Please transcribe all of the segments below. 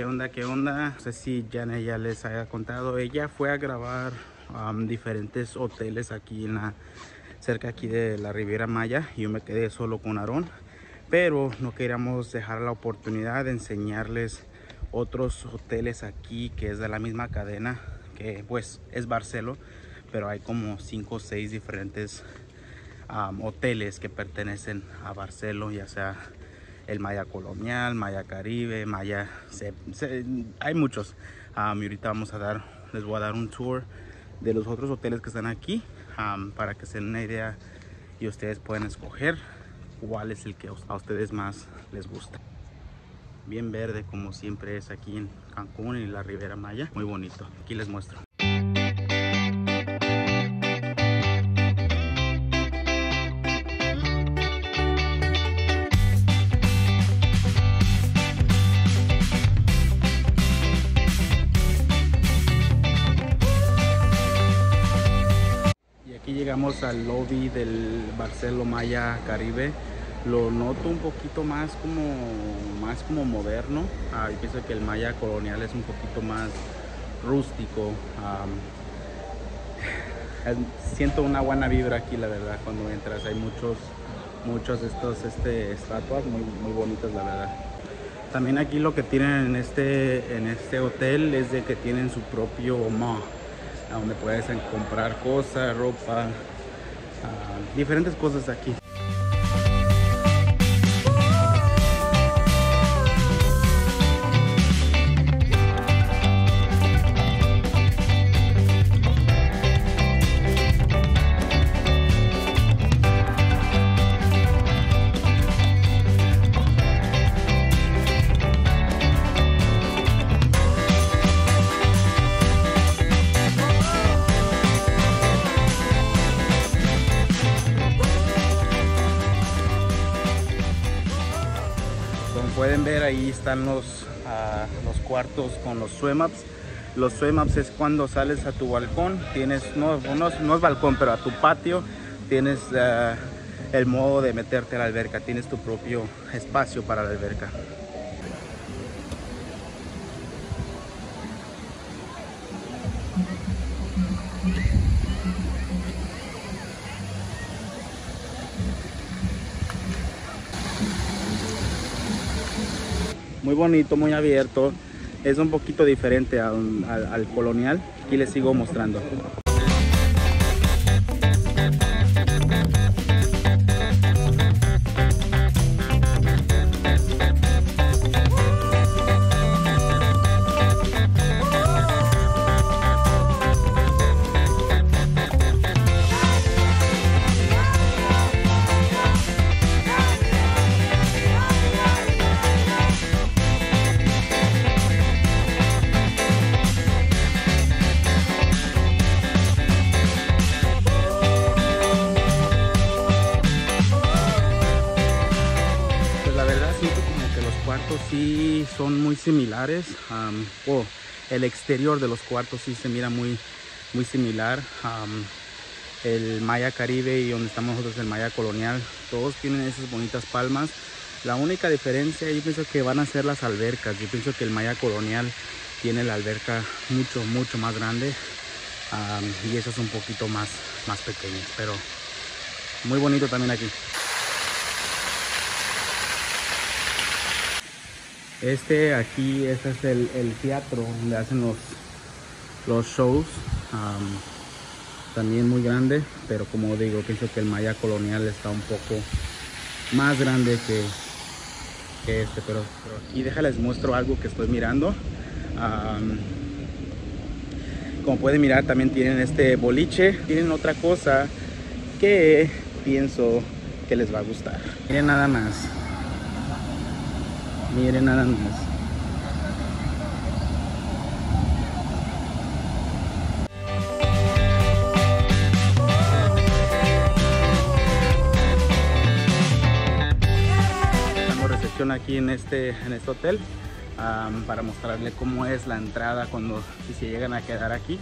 ¿Qué onda? ¿Qué onda? No sé si Janet ya les haya contado. Ella fue a grabar diferentes hoteles aquí cerca aquí de la Riviera Maya. Yo me quedé solo con Aarón, pero no queríamos dejar la oportunidad de enseñarles otros hoteles aquí que es de la misma cadena, que pues es Barcelo, pero hay como 5 o 6 diferentes hoteles que pertenecen a Barcelo, ya sea el Maya Colonial, Maya Caribe, Maya, hay muchos. Y ahorita les voy a dar un tour de los otros hoteles que están aquí, para que se den una idea y ustedes pueden escoger cuál es el que a ustedes más les gusta. Bien verde como siempre es aquí en Cancún y la Riviera Maya, muy bonito. Aquí les muestro. Aquí llegamos al lobby del Barcelo Maya Caribe. Lo noto un poquito más como moderno. Yo pienso que el Maya Colonial es un poquito más rústico. Siento una buena vibra aquí, la verdad, cuando entras. Hay muchos de estos estatuas muy bonitas, la verdad. También aquí lo que tienen en este hotel es de que tienen su propio mall, donde puedes comprar cosas, ropa, diferentes cosas aquí. Pueden ver, ahí están los cuartos con los swim-ups. Los swim-ups es cuando sales a tu balcón, no es balcón, pero a tu patio, tienes el modo de meterte a la alberca, tienes tu propio espacio para la alberca. Muy bonito, muy abierto. Es un poquito diferente al Colonial. Aquí les sigo mostrando. Sí, son muy similares. El exterior de los cuartos sí se mira muy similar. El Maya Caribe y donde estamos nosotros, el Maya Colonial, todos tienen esas bonitas palmas. La única diferencia, yo pienso que van a ser las albercas. Yo pienso que el Maya Colonial tiene la alberca mucho más grande, y eso es un poquito más pequeño, pero muy bonito también aquí. Este es el teatro donde hacen los shows. También muy grande, pero como digo, pienso que el Maya Colonial está un poco más grande que este, pero aquí déjales muestro algo que estoy mirando. Como pueden mirar, también tienen este boliche. Tienen otra cosa que pienso que les va a gustar. Miren nada más. Miren nada más. Tenemos recepción aquí en este hotel, para mostrarle cómo es la entrada si se llegan a quedar aquí.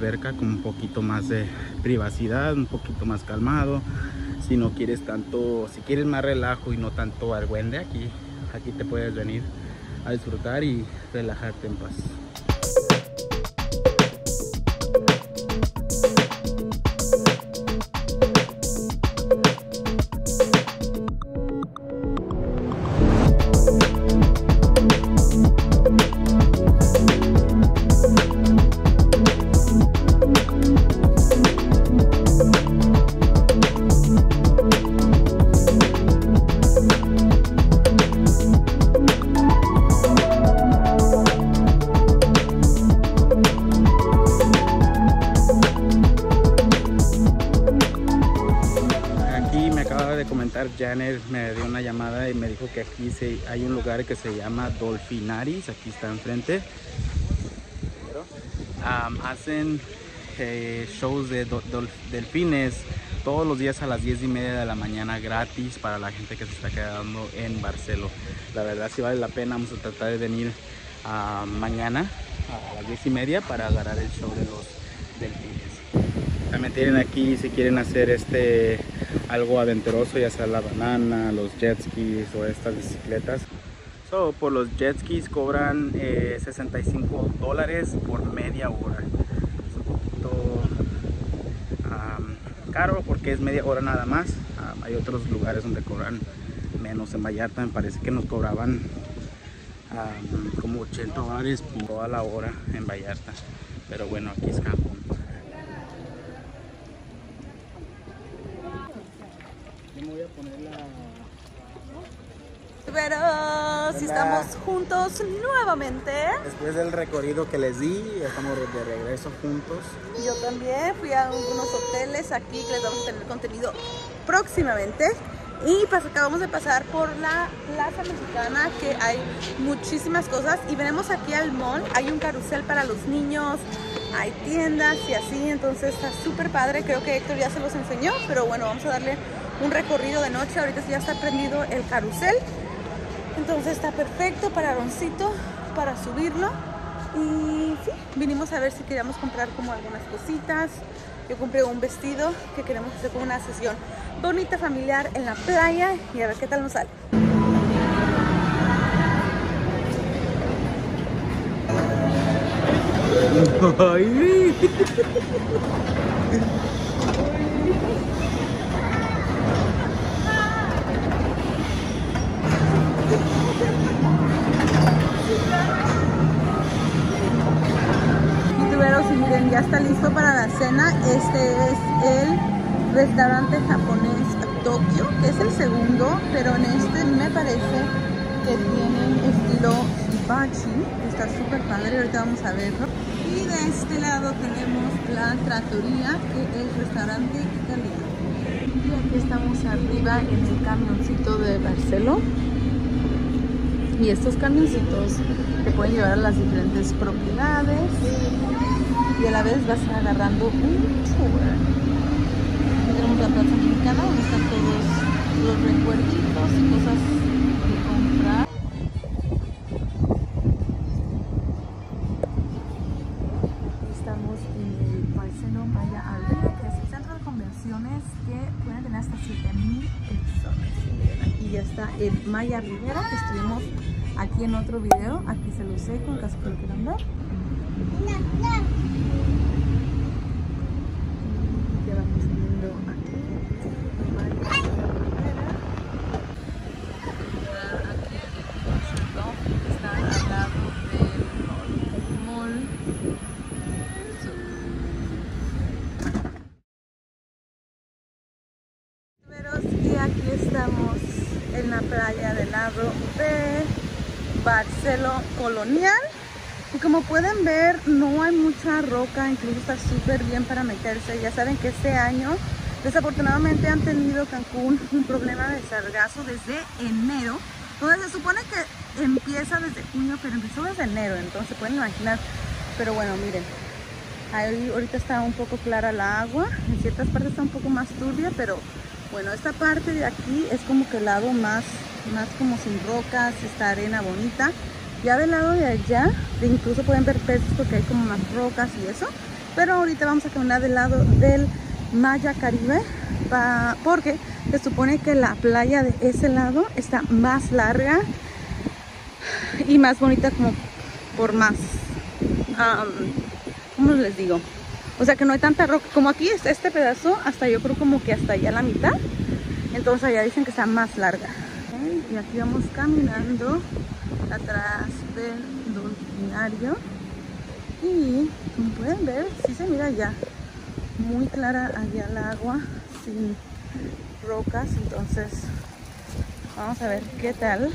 cerca con un poquito más de privacidad, un poquito más calmado. Si no quieres tanto, si quieres más relajo y no tanto argüende, aquí te puedes venir a disfrutar y relajarte en paz. Janet me dio una llamada y me dijo que aquí hay un lugar que se llama Dolphinaris, aquí está enfrente. Hacen shows de delfines todos los días a las 10:30 de la mañana, gratis para la gente que se está quedando en Barceló. La verdad sí vale la pena, vamos a tratar de venir mañana a las 10:30 para agarrar el show de los delfines. También tienen aquí, si quieren hacer algo aventuroso, ya sea la banana, los jet skis o estas bicicletas. Por los jet skis cobran $65 por media hora. Es un poquito caro porque es media hora nada más. Hay otros lugares donde cobran menos. En Vallarta me parece que nos cobraban como $80 por toda la hora en Vallarta. Pero bueno, aquí es Cancún. Voy a poner Pero si estamos juntos nuevamente. Después del recorrido que les di, estamos de regreso juntos. Yo también fui a algunos hoteles aquí que les vamos a tener contenido próximamente. Y pues acabamos de pasar por la Plaza Mexicana, que hay muchísimas cosas. Y venimos aquí al mall, hay un carrusel para los niños, hay tiendas y así. Entonces está súper padre, creo que Héctor ya se los enseñó. Pero bueno, vamos a darle un recorrido de noche. Ahorita ya está prendido el carrusel, entonces está perfecto para Aroncito, para subirlo. Y sí, vinimos a ver si queríamos comprar como algunas cositas. Yo compré un vestido que queremos hacer como una sesión bonita, familiar en la playa, y a ver qué tal nos sale. Ay. Y miren, ya está listo para la cena. Este es el restaurante japonés Tokio, que es el segundo, pero en este me parece que tienen estilo hibachi. Está súper padre, ahorita vamos a verlo. Y de este lado tenemos la trattoria, que es restaurante italiano. Y aquí estamos arriba en el camioncito de Barceló. Y estos camioncitos te pueden llevar a las diferentes propiedades y a la vez vas agarrando un tour. Aquí tenemos la Plaza Mexicana, donde están todos los recuerditos y cosas que comprar. Estamos en el Barceló Maya Arena, que es el centro de convenciones que pueden tener hasta 7,000 personas. Aquí ya está el Maya Rivera, que estuvimos aquí en otro video. Aquí se lo sé con caso que lo quieran ver. Ya vamos viendo aquí. Está al lado del mall. Y aquí estamos en la playa del lado de Barceló Colonial. Y como pueden ver, no hay mucha roca, incluso está súper bien para meterse. Ya saben que este año desafortunadamente han tenido Cancún un problema de sargazo desde enero, donde se supone que empieza desde junio, pero empezó desde enero, entonces pueden imaginar. Pero bueno, miren, ahí ahorita está un poco clara la agua, en ciertas partes está un poco más turbia, pero bueno, esta parte de aquí es como que el lado más como sin rocas, esta arena bonita. Ya del lado de allá, incluso pueden ver peces porque hay como más rocas y eso. pero ahorita vamos a caminar del lado del Maya Caribe porque se supone que la playa de ese lado está más larga y más bonita, como por más, ¿cómo les digo? O sea que no hay tanta roca, como aquí es este pedazo, hasta yo creo como que hasta allá la mitad, entonces allá dicen que está más larga. ¿Okay? Y aquí vamos caminando atrás del delfinario y como pueden ver, sí se mira ya muy clara allá el agua, sin rocas, entonces vamos a ver qué tal.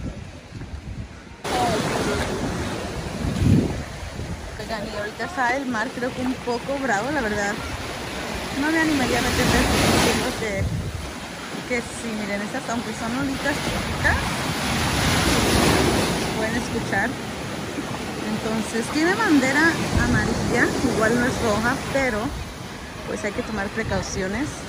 Oigan, y ahorita está el mar creo que un poco bravo, la verdad. No me animaría a meterme, siento que sí, miren, estas aunque son olitas chiquitas, pueden escuchar. Entonces tiene bandera amarilla, igual no es roja, pero pues hay que tomar precauciones.